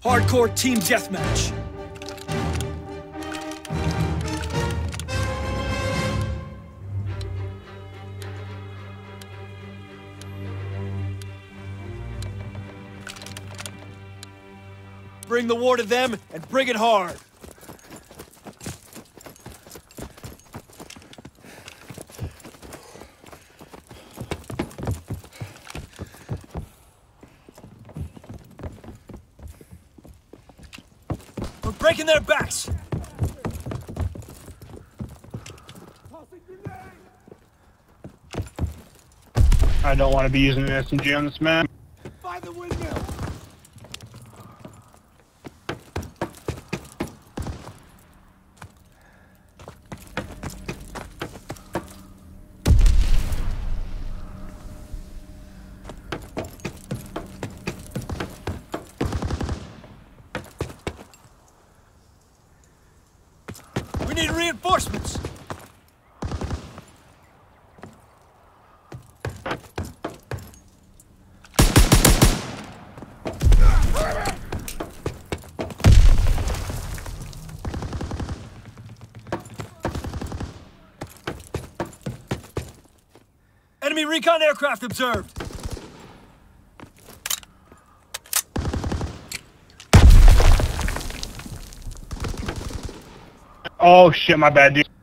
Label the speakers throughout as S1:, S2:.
S1: Hardcore team deathmatch. Bring the war to them and bring it hard. We're breaking their backs.
S2: I don't want to be using an SMG on this map.
S1: By the windmill. We need reinforcements! Enemy recon aircraft observed!
S2: Oh shit, my bad, dude.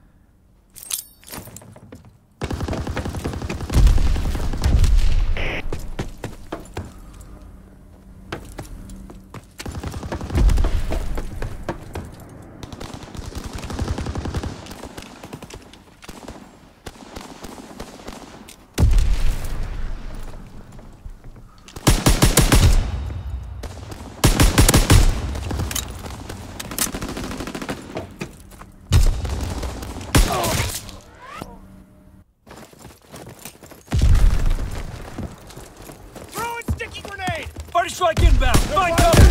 S1: Party strike inbound! Find cover!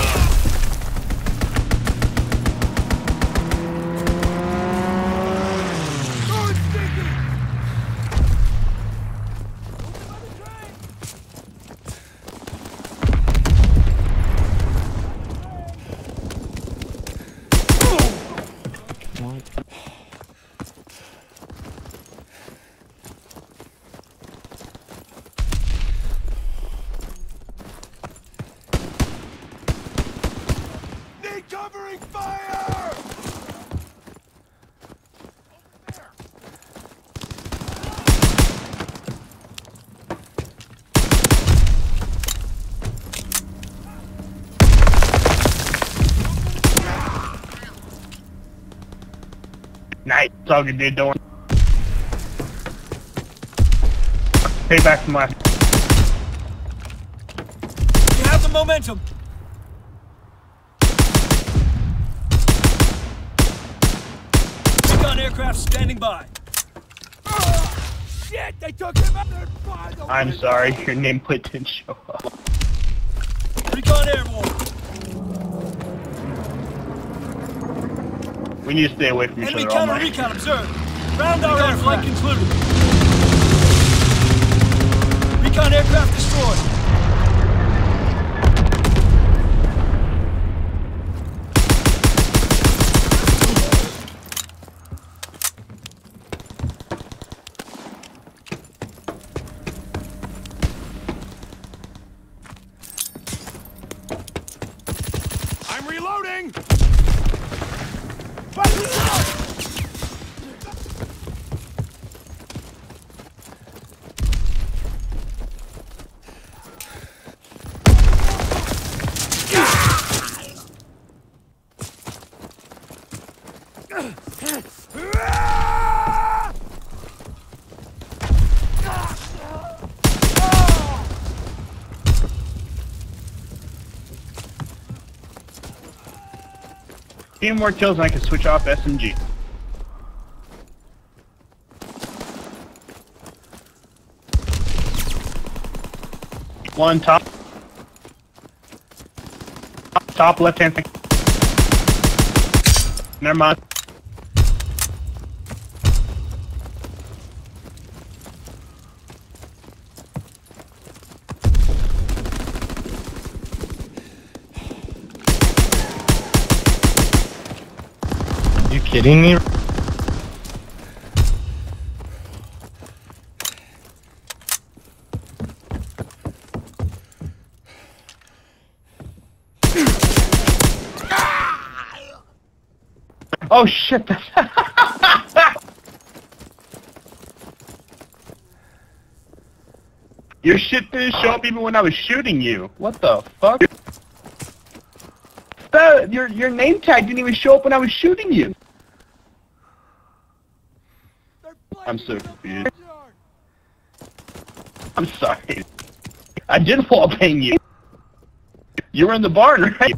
S1: Covering fire!
S2: Nice. It's all good, dude. Don't worry. Pay back from last.
S1: You have the momentum. Aircraft standing by. Oh, shit! They took him out there by the
S2: I'm sorry, your nameplate didn't show up.
S1: Recon airborne.
S2: We need to stay away from each
S1: Enemy
S2: other all
S1: counter
S2: night.
S1: recon observed. Round our air flight concluded. Recon aircraft destroyed. I'm reloading!
S2: Few more kills and I can switch off SMG. One top. Top left hand. Never mind. kidding me? Oh shit! Your shit didn't show up even when I was shooting you. What the fuck? Your name tag didn't even show up when I was shooting you. I'm so confused. I'm sorry. I did wall bang you. You were in the barn, right?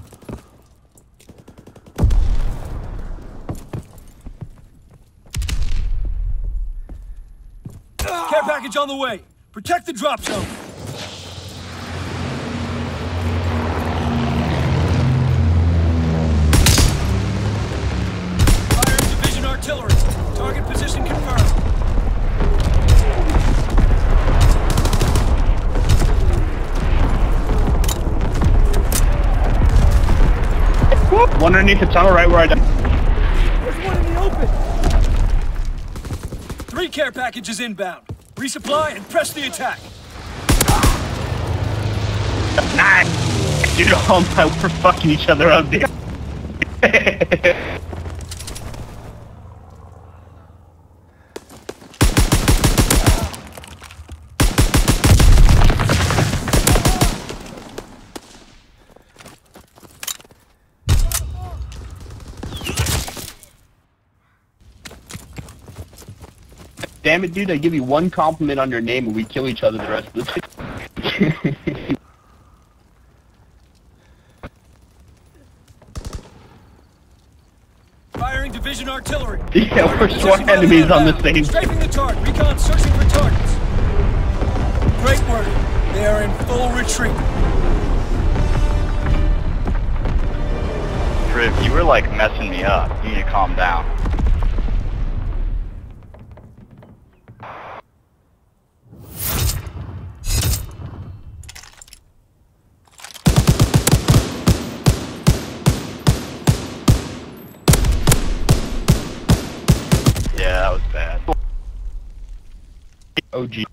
S1: Care package on the way. Protect the drop zone. Firing division artillery. Target position confirmed.
S2: One underneath the tunnel right where I died.
S1: There's one in the open. 3 care packages inbound. Resupply and press the attack.
S2: Nice! Dude, oh my, we're fucking each other up, dude. Damn it, dude, I give you one compliment on your name and we kill each other the rest of the time.
S1: Firing division artillery.
S2: Yeah, we're sworn enemies on the same.
S1: Strafing the target. Recon searching for targets. Great work. They are in full retreat.
S3: Triv, you were like messing me up. You need to calm down. Yeah, that was bad.
S2: OG.